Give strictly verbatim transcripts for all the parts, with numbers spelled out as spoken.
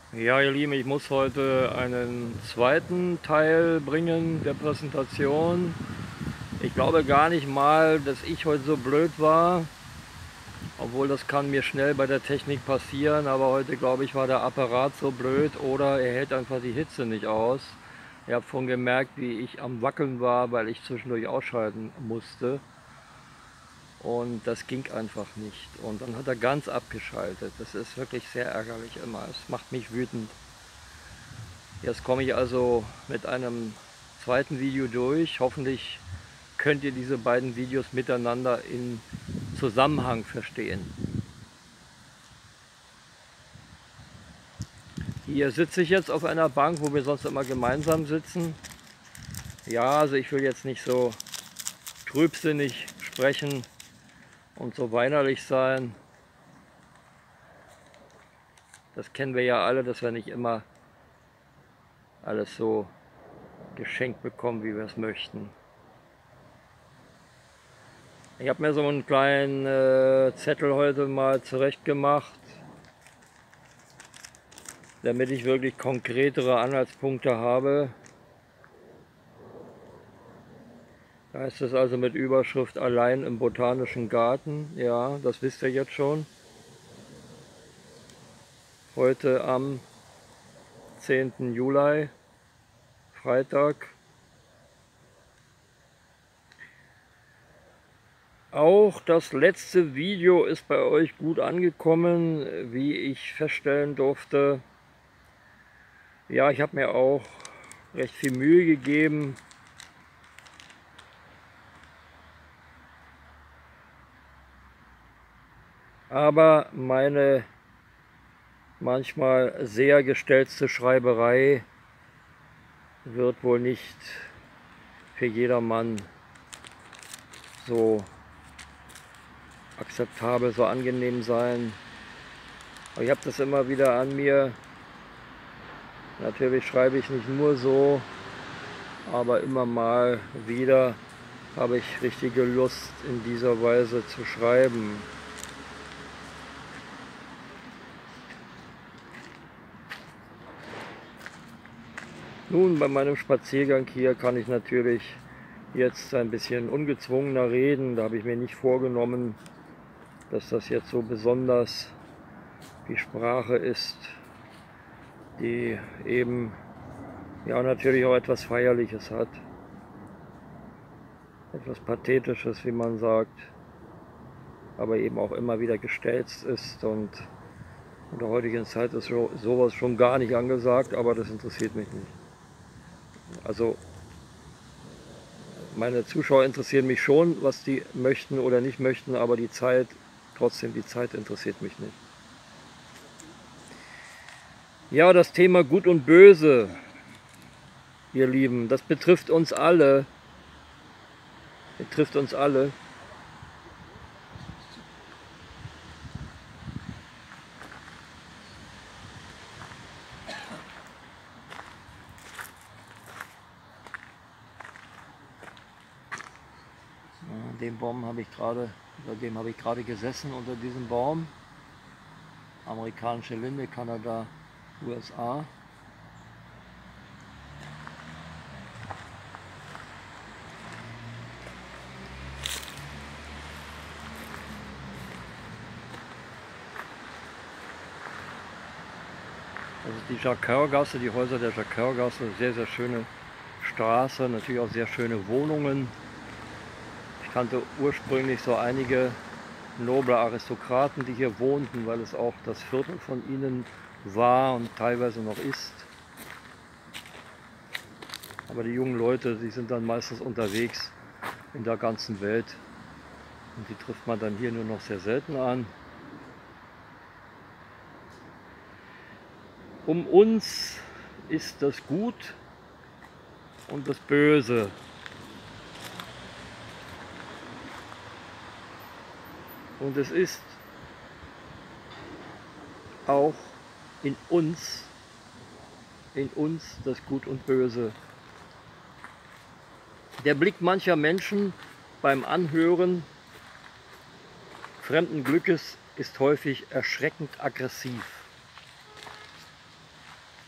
Ja, ihr Lieben, ich muss heute einen zweiten Teil bringen der Präsentation. Ich glaube gar nicht mal, dass ich heute so blöd war, obwohl das kann mir schnell bei der Technik passieren, aber heute glaube ich war der Apparat so blöd oder er hält einfach die Hitze nicht aus. Ihr habt schon gemerkt, wie ich am Wackeln war, weil ich zwischendurch ausschalten musste. Und das ging einfach nicht. Und dann hat er ganz abgeschaltet. Das ist wirklich sehr ärgerlich immer. Es macht mich wütend. Jetzt komme ich also mit einem zweiten Video durch. Hoffentlich könnt ihr diese beiden Videos miteinander in Zusammenhang verstehen. Hier sitze ich jetzt auf einer Bank, wo wir sonst immer gemeinsam sitzen. Ja, also ich will jetzt nicht so trübsinnig sprechen und so weinerlich sein. Das kennen wir ja alle, dass wir nicht immer alles so geschenkt bekommen, wie wir es möchten. Ich habe mir so einen kleinen äh, Zettel heute mal zurecht gemacht, damit ich wirklich konkretere Anhaltspunkte habe. Da ist es also mit Überschrift allein im Botanischen Garten. Ja, das wisst ihr jetzt schon. Heute am zehnten Juli, Freitag. Auch das letzte Video ist bei euch gut angekommen, wie ich feststellen durfte. Ja, ich habe mir auch recht viel Mühe gegeben. Aber meine manchmal sehr gestelzte Schreiberei wird wohl nicht für jedermann so akzeptabel, so angenehm sein. Aber ich habe das immer wieder an mir. Natürlich schreibe ich nicht nur so, aber immer mal wieder habe ich richtige Lust, in dieser Weise zu schreiben. Nun, bei meinem Spaziergang hier kann ich natürlich jetzt ein bisschen ungezwungener reden. Da habe ich mir nicht vorgenommen, dass das jetzt so besonders die Sprache ist, die eben ja natürlich auch etwas Feierliches hat. Etwas Pathetisches, wie man sagt, aber eben auch immer wieder gestelzt ist. Und in der heutigen Zeit ist sowas schon gar nicht angesagt, aber das interessiert mich nicht. Also meine Zuschauer interessieren mich schon, was die möchten oder nicht möchten, aber die Zeit, trotzdem die Zeit interessiert mich nicht. Ja, das Thema Gut und Böse, ihr Lieben, das betrifft uns alle. Betrifft uns alle. Ja, den Baum habe ich gerade, unter dem habe ich gerade gesessen, unter diesem Baum. Amerikanische Linde, Kanada, U S A. Das ist die Jacquard-Gasse, die Häuser der Jacquard-Gasse, sehr, sehr schöne Straße, natürlich auch sehr schöne Wohnungen. Ich kannte ursprünglich so einige noble Aristokraten, die hier wohnten, weil es auch das Viertel von ihnen war und teilweise noch ist. Aber die jungen Leute, die sind dann meistens unterwegs in der ganzen Welt und die trifft man dann hier nur noch sehr selten an. Um uns ist das Gut und das Böse. Und es ist auch in uns, in uns das Gut und Böse. Der Blick mancher Menschen beim Anhören fremden Glückes ist häufig erschreckend aggressiv.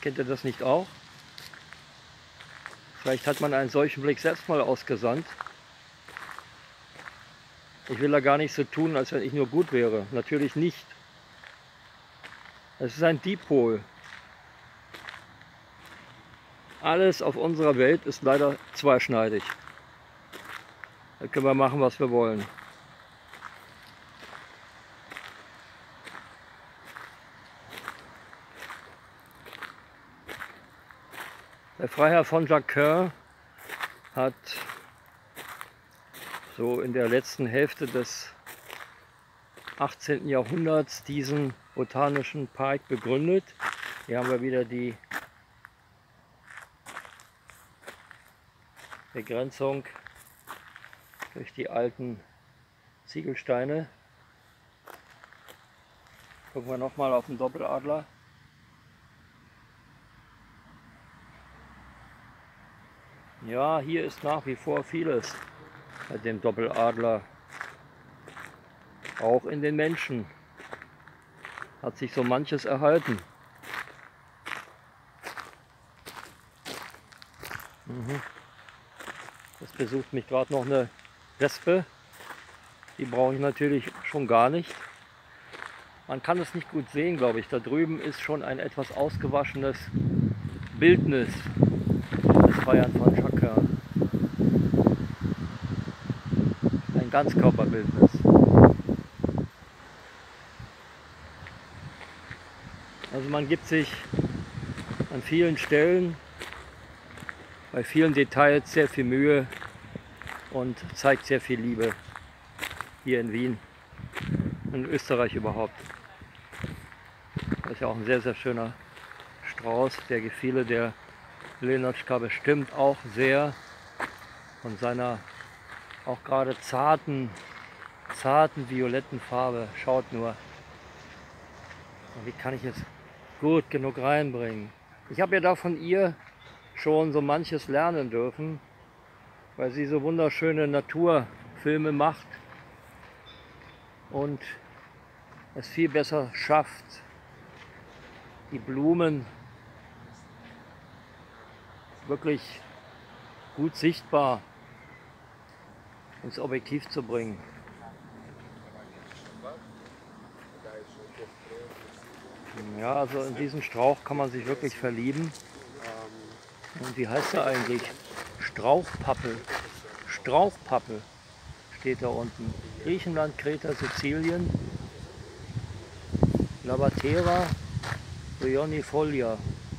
Kennt ihr das nicht auch? Vielleicht hat man einen solchen Blick selbst mal ausgesandt. Ich will da gar nicht so tun, als wenn ich nur gut wäre. Natürlich nicht. Es ist ein Dipol. Alles auf unserer Welt ist leider zweischneidig. Da können wir machen, was wir wollen. Der Freiherr von Jacquin hat so in der letzten Hälfte des achtzehnten Jahrhunderts diesen botanischen Park begründet. Hier haben wir wieder die Begrenzung durch die alten Ziegelsteine. Gucken wir nochmal auf den Doppeladler. Ja, hier ist nach wie vor vieles bei dem Doppeladler. Auch in den Menschen hat sich so manches erhalten. Mhm. Es besucht mich gerade noch eine Wespe. Die brauche ich natürlich schon gar nicht. Man kann es nicht gut sehen, glaube ich. Da drüben ist schon ein etwas ausgewaschenes Bildnis des Freiherrn von Jacquin. Ein Ganzkörperbildnis. Also man gibt sich an vielen Stellen, bei vielen Details sehr viel Mühe und zeigt sehr viel Liebe hier in Wien und in Österreich überhaupt. Das ist ja auch ein sehr, sehr schöner Strauß, der gefiele der Lenotchka bestimmt auch sehr von seiner auch gerade zarten, zarten violetten Farbe. Schaut nur. Wie kann ich es gut genug reinbringen? Ich habe ja da von ihr schon so manches lernen dürfen, weil sie so wunderschöne Naturfilme macht und es viel besser schafft, die Blumen wirklich gut sichtbar ins Objektiv zu bringen. Ja, also in diesen Strauch kann man sich wirklich verlieben. Und wie heißt er eigentlich? Strauchpappel. Strauchpappel steht da unten. Griechenland, Kreta, Sizilien. Lavatera brionifolia.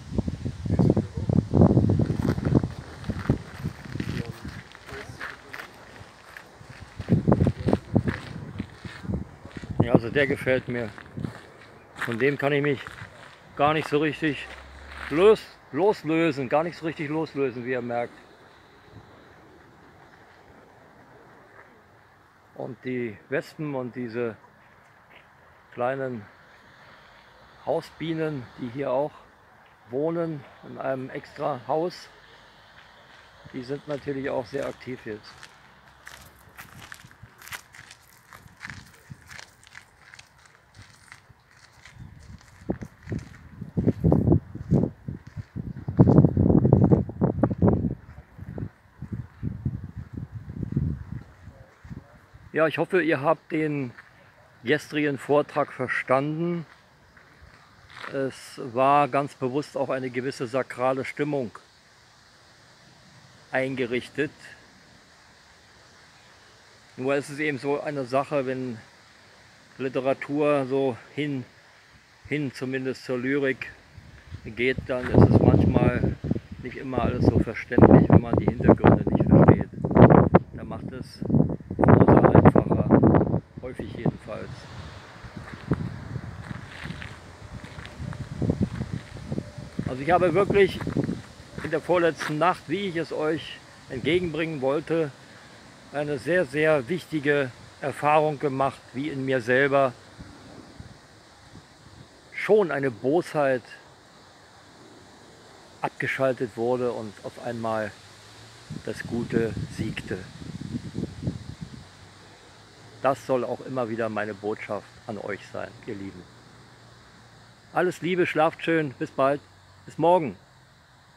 Ja, also der gefällt mir. Von dem kann ich mich gar nicht so richtig los, loslösen, gar nicht so richtig loslösen, wie ihr merkt. Und die Wespen und diese kleinen Hausbienen, die hier auch wohnen in einem extra Haus, die sind natürlich auch sehr aktiv jetzt. Ja, ich hoffe, ihr habt den gestrigen Vortrag verstanden. Es war ganz bewusst auch eine gewisse sakrale Stimmung eingerichtet. Nur ist es eben so eine Sache, wenn Literatur so hin, hin zumindest zur Lyrik geht, dann ist es manchmal nicht immer alles so verständlich, wenn man die Hintergründe nicht versteht. Da macht es Prosa einfacher, häufig jedenfalls. Also ich habe wirklich in der vorletzten Nacht, wie ich es euch entgegenbringen wollte, eine sehr, sehr wichtige Erfahrung gemacht, wie in mir selber schon eine Bosheit abgeschaltet wurde und auf einmal das Gute siegte. Das soll auch immer wieder meine Botschaft an euch sein, ihr Lieben. Alles Liebe, schlaft schön, bis bald. Bis morgen.